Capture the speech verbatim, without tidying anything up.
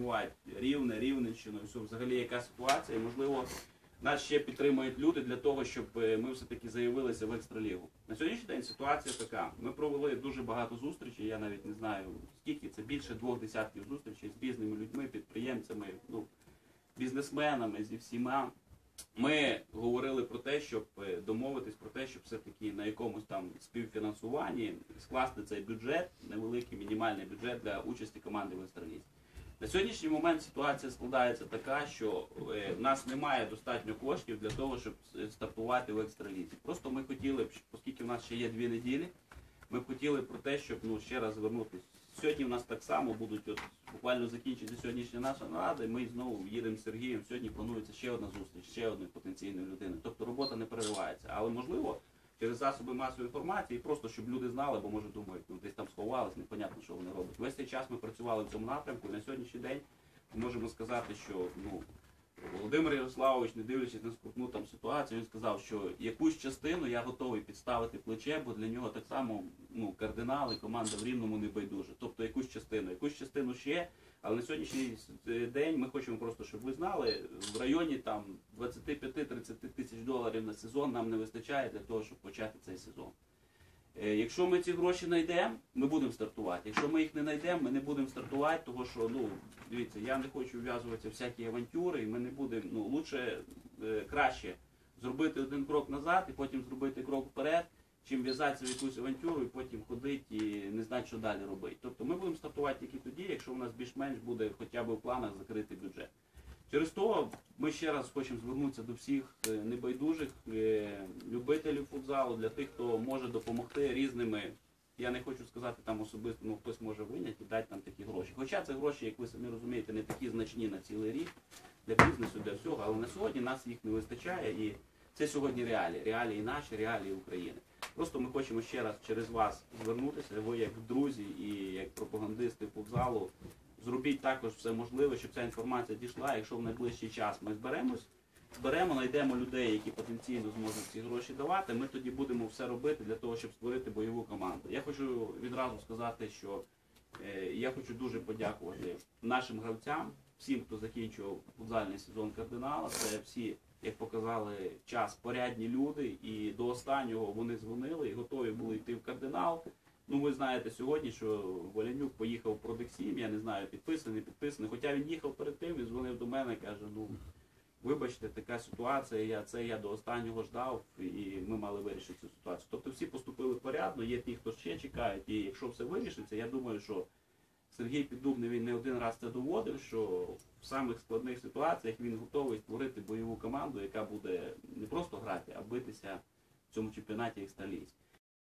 переживають Рівне, Рівненщину, і все, взагалі яка ситуація. І, можливо, нас ще підтримують люди для того, щоб ми все-таки заявилися в екстралігу. На сьогоднішній день ситуація така. Ми провели дуже багато зустрічей, я навіть не знаю скільки, це більше двох десятків зустрічей з різними людьми, підприємцями, ну, бізнесменами, зі всіма. Ми говорили про те, щоб домовитись про те, щоб все-таки на якомусь там співфінансуванні скласти цей бюджет, невеликий мінімальний бюджет для участі команди в екстралізі. На сьогоднішній момент ситуація складається така, що в нас немає достатньо коштів для того, щоб стартувати в екстралізі. Просто ми хотіли б, оскільки в нас ще є дві неділі, ми б хотіли про те, щоб ну, ще раз звернутися. Сьогодні в нас так само будуть, от, буквально закінчиться сьогоднішня наша нарада, і ми знову їдемо з Сергієм. Сьогодні планується ще одна зустріч, ще одної потенційної людини. Тобто робота не переривається. Але можливо, через засоби масової інформації, просто щоб люди знали, бо може думають, ну десь там сховались, непонятно, що вони роблять. Весь цей час ми працювали в цьому напрямку, і на сьогоднішній день ми можемо сказати, що ну, Володимир Ярославович, не дивлячись на скрутну там ситуацію, він сказав, що якусь частину я готовий підставити плече, бо для нього так само ну, кардинал і команда в Рівному не байдуже. Тобто якусь частину, якусь частину ще, але на сьогоднішній день ми хочемо просто, щоб ви знали, в районі там двадцять п'ять - тридцять тисяч доларів на сезон нам не вистачає для того, щоб почати цей сезон. Якщо ми ці гроші знайдемо, ми будемо стартувати. Якщо ми їх не знайдемо, ми не будемо стартувати, тому що, ну, дивіться, я не хочу вв'язуватися в всякі авантюри, і ми не будемо, ну, лучше, е, краще зробити один крок назад і потім зробити крок вперед, чим в'язатися в якусь авантюру і потім ходити і не знати, що далі робити. Тобто ми будемо стартувати тільки тоді, якщо у нас більш-менш буде хоча б в планах закрити бюджет. Через то ми ще раз хочемо звернутися до всіх небайдужих любителів футзалу, для тих, хто може допомогти різними, я не хочу сказати там особисто, ну хтось може виняти і дати там такі гроші. Хоча це гроші, як ви самі розумієте, не такі значні на цілий рік, для бізнесу, для всього, але на сьогодні нас їх не вистачає і це сьогодні реалії, реалії наші, реалії України. Просто ми хочемо ще раз через вас звернутися, ви як друзі і як пропагандисти футзалу, зробіть також все можливе, щоб ця інформація дійшла. Якщо в найближчий час ми зберемось, зберемо, знайдемо людей, які потенційно зможуть ці гроші давати, ми тоді будемо все робити для того, щоб створити бойову команду. Я хочу відразу сказати, що е, я хочу дуже подякувати нашим гравцям, всім, хто закінчував футзальний сезон «Кардинала». Це всі, як показали час, порядні люди, і до останнього вони дзвонили і готові були йти в «Кардинал». Ну, ви знаєте сьогодні, що Волянюк поїхав в Продексім, я не знаю, підписаний, не підписаний. Хоча він їхав перед тим, він дзвонив до мене і каже, ну, вибачте, така ситуація, я, це я до останнього ждав, і ми мали вирішити цю ситуацію. Тобто всі поступили порядно, є ті, хто ще чекають, і якщо все вирішиться, я думаю, що Сергій Піддубний, він не один раз це доводив, що в самих складних ситуаціях він готовий створити бойову команду, яка буде не просто грати, а битися в цьому чемпіонаті екстралізі.